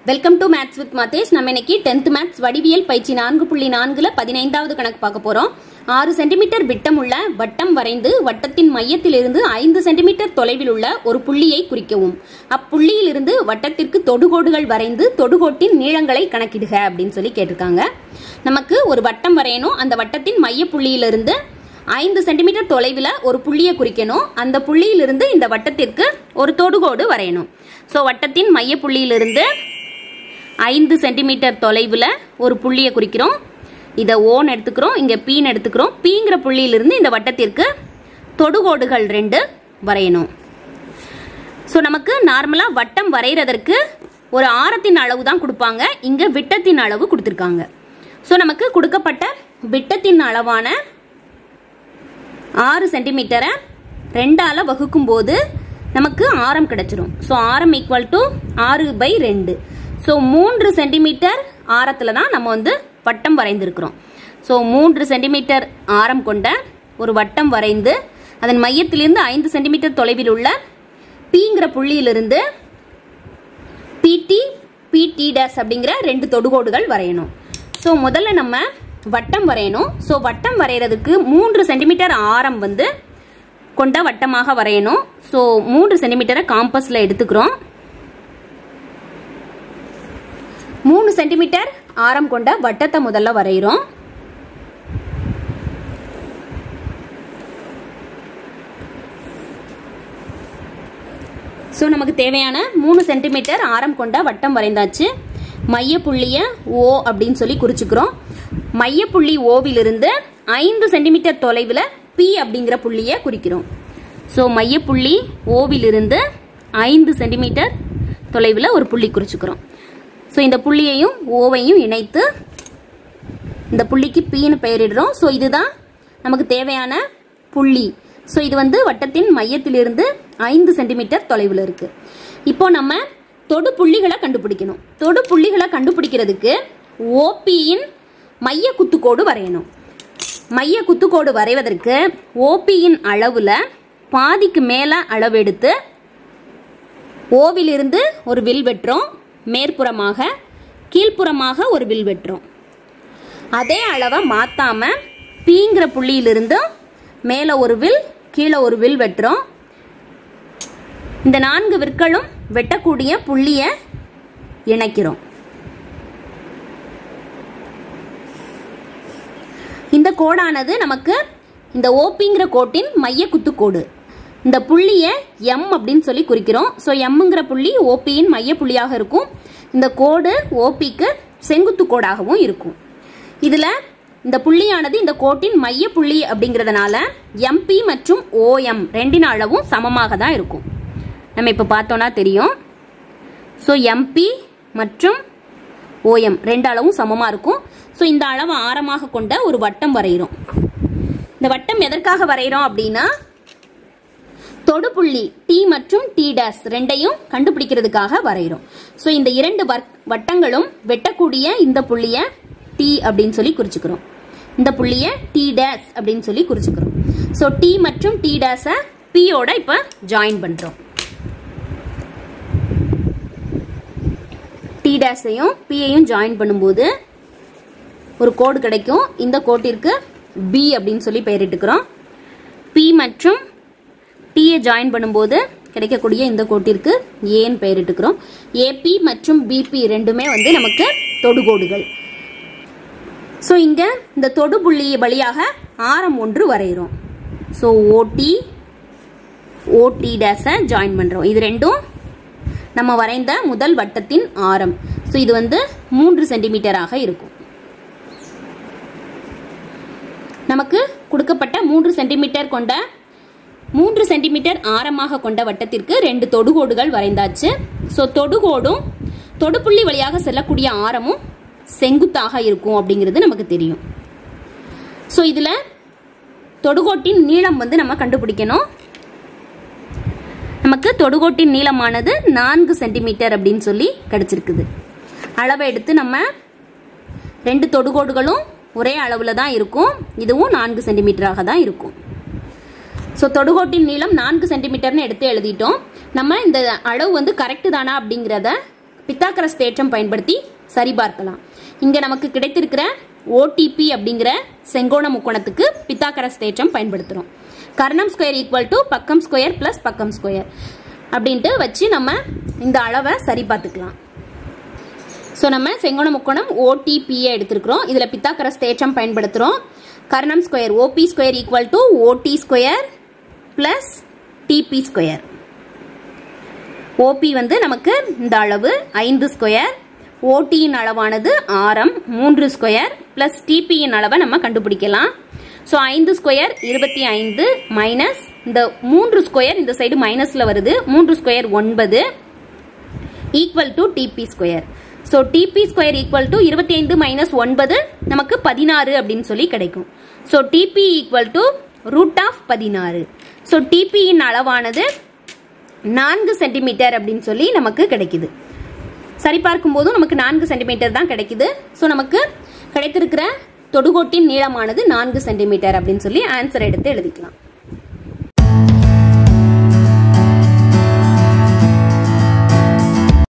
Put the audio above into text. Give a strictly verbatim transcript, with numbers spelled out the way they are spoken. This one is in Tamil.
Welcome to maths with Mathesh. நம்ம இன்னைக்கு டென்த் மேத்ஸ் வடிவியல் பயிற்சி நான்கு புள்ளி நான்குல பதினைந்தாவது கணக்கு பார்க்க போறோம். ஆறு சென்டிமீட்டர் விட்டம் உள்ள வட்டம் வரைந்து வட்டத்தின் மையத்திலிருந்து ஐந்து சென்டிமீட்டர் தொலைவில் உள்ள ஒரு புள்ளியை குறிக்கவும். அப்புள்ளியிலிருந்து வட்டத்திற்கு தொடுகோடுகள் வரைந்து தொடுகோட்டின் நீளங்களை கணக்கிடுக அப்படின்னு சொல்லி கேட்டிருக்காங்க. நமக்கு ஒரு வட்டம் வரையணும். அந்த வட்டத்தின் மைய புள்ளியிலிருந்து ஐந்து சென்டிமீட்டர் தொலைவில் ஒரு புள்ளியை குறிக்கணும். அந்த புள்ளியிலிருந்து இந்த வட்டத்திற்கு ஒரு தொடுகோடு வரையணும். ஸோ வட்டத்தின் மைய புள்ளியிலிருந்து ஐந்து சென்டிமீட்டர் தொலைவில் ஒரு புள்ளியை குறிக்கிறோம். இதை ஓன்னு எடுத்துக்கிறோம், இங்கே பீன்னு எடுத்துக்கிறோம். பீங்கிற புள்ளியிலிருந்து இந்த வட்டத்திற்கு தொடுகோடுகள் ரெண்டு வரையணும். ஸோ நமக்கு நார்மலாக வட்டம் வரைகிறதற்கு ஒரு ஆரத்தின் அளவு தான் கொடுப்பாங்க. இங்கே விட்டத்தின் அளவு கொடுத்துருக்காங்க. ஸோ நமக்கு கொடுக்கப்பட்ட விட்டத்தின் அளவான ஆறு சென்டிமீட்டரை ரெண்டால வகுக்கும் போது நமக்கு ஆரம் கிடைச்சிரும். ஸோ ஆரம் ஈக்குவல் டு ஆறு பை ரெண்டு. ஸோ மூன்று சென்டிமீட்டர் ஆரத்தில் தான் நம்ம வந்து வட்டம் வரைந்திருக்கிறோம். ஸோ மூன்று சென்டிமீட்டர் ஆரம் கொண்ட ஒரு வட்டம் வரைந்து அதன் மையத்திலிருந்து ஐந்து சென்டிமீட்டர் தொலைவில் உள்ள பீங்கிற புள்ளியிலிருந்து பிடி பிடி டேஸ் அப்படிங்கிற ரெண்டு தொடுகோடுகள் வரையணும். ஸோ முதல்ல நம்ம வட்டம் வரையணும். ஸோ வட்டம் வரைகிறதுக்கு மூன்று சென்டிமீட்டர் ஆரம் வந்து கொண்ட வட்டமாக வரையணும். ஸோ மூன்று சென்டிமீட்டரை காம்பஸில் எடுத்துக்கிறோம். மூணு சென்டிமீட்டர் ஆரம் கொண்ட வட்டத்தை முதல்ல வரைகிறோம். ஸோ நமக்கு தேவையான மூணு சென்டிமீட்டர் ஆரம் கொண்ட வட்டம் வரைந்தாச்சு. மைய புள்ளிய ஓ அப்படின்னு சொல்லி குறிச்சுக்கிறோம். மைய புள்ளி ஓவிலிருந்து ஐந்து சென்டிமீட்டர் தொலைவில் பி அப்படிங்கிற புள்ளியை குறிக்கிறோம். ஸோ மைய புள்ளி ஓவிலிருந்து ஐந்து சென்டிமீட்டர் தொலைவில் ஒரு புள்ளி குறிச்சுக்கிறோம். ஸோ இந்த புள்ளியையும் ஓவையும் இணைத்து இந்த புள்ளிக்கு பீன்னு பெயரிடுறோம். ஸோ இதுதான் நமக்கு தேவையான புள்ளி. ஸோ இது வந்து வட்டத்தின் மையத்திலிருந்து ஐந்து சென்டிமீட்டர் தொலைவில் இருக்கு. இப்போ நம்ம தொடு புள்ளிகளை கண்டுபிடிக்கணும். தொடு புள்ளிகளை கண்டுபிடிக்கிறதுக்கு ஓபியின் மைய குத்துக்கோடு வரையணும். மைய குத்துக்கோடு வரைவதற்கு ஓபியின் அளவுல பாதிக்கு மேல அளவு எடுத்து ஓவிலிருந்து ஒரு வில் வெட்டுறோம். மேற்புறமாக கீழ்ப்புறமாக ஒரு வில் வெட்டுறோம். அதே அளவை மாத்தாம பீங்கிற புள்ளியிலிருந்து மேல ஒரு வில் கீழே ஒரு வில் வெட்டுறோம். இந்த நான்கு விற்களும் வெட்டக்கூடிய புள்ளிய இணைக்கிறோம். இந்த கோடானது நமக்கு இந்த ஓபிங்கிற கோட்டின் மைய குத்துக்கோடு. இந்த புள்ளியை எம் அப்படின்னு சொல்லி குறிக்கிறோம். ஸோ எம்ங்கிற புள்ளி ஓபியின் மைய புள்ளியாக இருக்கும். இந்த கோடு ஓபிக்கு செங்குத்து கோடாகவும் இருக்கும். இதில் இந்த புள்ளியானது இந்த கோட்டின் மைய புள்ளி அப்படிங்கிறதுனால எம்பி மற்றும் ஓஎம் ரெண்டின் அளவும் சமமாக தான் இருக்கும். நம்ம இப்போ பார்த்தோன்னா தெரியும். ஸோ எம்பி மற்றும் ஓஎம் ரெண்டு அளவும் சமமாக இருக்கும். ஸோ இந்த அளவு ஆரமாக கொண்ட ஒரு வட்டம் வரைகிறோம். இந்த வட்டம் எதற்காக வரைகிறோம் அப்படின்னா தொடுப்புள்ளி டி மற்றும் டி டேஸ் ரெண்டையும் கண்டுபிடிக்கிறதுக்காக வரைகிறோம். ஸோ இந்த இரண்டு வட்டங்களும் வெட்டக்கூடிய இந்த புள்ளியை டி அப்படின்னு சொல்லி குறிச்சுக்கிறோம். இந்த புள்ளியை டி டேஸ் அப்படின்னு சொல்லி குறிச்சுக்கிறோம். ஸோ டி மற்றும் டி டேஸை பியோட இப்போ ஜாயின் பண்ணுறோம். டி டேஸையும் பியையும் ஜாயின் பண்ணும்போது ஒரு கோடு கிடைக்கும். இந்த கோட்டிற்கு பி அப்படின்னு சொல்லி பெயரிட்டுக்கிறோம். பி மற்றும் டீயை ஜாயின் பண்ணும்போது கிடைக்கக்கூடிய இந்த கோட்டிற்கு ஏன்னு பெயரிட்டுக்கிறோம். ஏபி மற்றும் பிபி ரெண்டுமே வந்து நமக்கு தொடுகோடுகள். ஸோ இங்க இந்த தொடு புள்ளி வழியாக ஆரம் ஒன்று வரைகிறோம். ஸோ ஓடி ஓடி டேஸை ஜாயின் பண்றோம். இது ரெண்டும் நம்ம வரைந்த முதல் வட்டத்தின் ஆரம். ஸோ இது வந்து மூன்று சென்டிமீட்டராக இருக்கும். நமக்கு கொடுக்கப்பட்ட மூன்று சென்டிமீட்டர் கொண்ட மூன்று சென்டிமீட்டர் ஆரமாக கொண்ட வட்டத்திற்கு ரெண்டு தொடுகோடுகள் வரைந்தாச்சு. ஸோ தொடுகோடும் தொடுப்புள்ளி வழியாக செல்லக்கூடிய ஆரமும் செங்குத்தாக இருக்கும் அப்படிங்கிறது நமக்கு தெரியும். ஸோ இதுல தொடுகோட்டின் நீளம் வந்து நம்ம கண்டுபிடிக்கணும். நமக்கு தொடுகோட்டின் நீளமானது நான்கு சென்டிமீட்டர் அப்படின்னு சொல்லி கிடைச்சிருக்குது. அளவை எடுத்து நம்ம ரெண்டு தொடுகோடுகளும் ஒரே அளவுல தான் இருக்கும். இதுவும் நான்கு சென்டிமீட்டராக தான் இருக்கும். ஸோ தொடுகோட்டின் நீளம் நான்கு சென்டிமீட்டர்னு எடுத்து எழுதிட்டோம். நம்ம இந்த அளவு வந்து கரெக்டு தானா அப்படிங்கிறத பித்தாகரஸ் தேற்றம் பயன்படுத்தி சரிபார்க்கலாம். இங்க நமக்கு கிடைத்திருக்கிற ஓடிபி அப்படிங்கிற செங்கோண முக்கோணத்துக்கு பித்தாகரஸ் தேற்றம் பயன்படுத்துறோம். கர்ணம் ஸ்கொயர் ஈக்குவல் டு பக்கம் ஸ்கொயர் பிளஸ் பக்கம் ஸ்கொயர் அப்படின்ட்டு வச்சு நம்ம இந்த அளவை சரி பார்த்துக்கலாம். ஸோ நம்ம செங்கோண முக்கோணம் ஓடிபியை எடுத்துருக்கிறோம். இதில் பித்தாகரஸ் தேற்றம் பயன்படுத்துகிறோம். கர்ணம் square OB square equal to OD square plus DB square. OB வந்து நமக்கு இந்த அளவு ஐந்து ஸ்கொயர், ஓடியின் அளவானது ஆரம் மூன்று ஸ்கொயர் பிளஸ் டிபியின் அளவை நம்ம கண்டுபிடிக்கலாம். ஸோ ஐந்து ஸ்கொயர் இருபத்தி ஐந்து மைனஸ் இந்த மூன்று ஸ்கொயர் இந்த சைடு மைனஸ்ல வருது, மூன்று ஸ்கொயர் ஒன்பது equal to DB square. So DB square equal to இருபத்தி ஐந்து மைனஸ் ஒன்பது நமக்கு பதினாறு அப்படின்னு சொல்லி கிடைக்கும். So DB equal to root of பதினாறு. ஸோ டிபியின் அளவானது நான்கு சென்டிமீட்டர் அப்படின்னு சொல்லி நமக்கு கிடைக்குது. சரி பார்க்கும் போதும் நமக்கு நான்கு சென்டிமீட்டர் தான் கிடைக்குது. ஸோ நமக்கு கிடைத்திருக்கிற தொடுகோட்டின் நீளமானது நான்கு சென்டிமீட்டர் அப்படின்னு சொல்லி ஆன்சர் எடுத்து எழுதிக்கலாம்.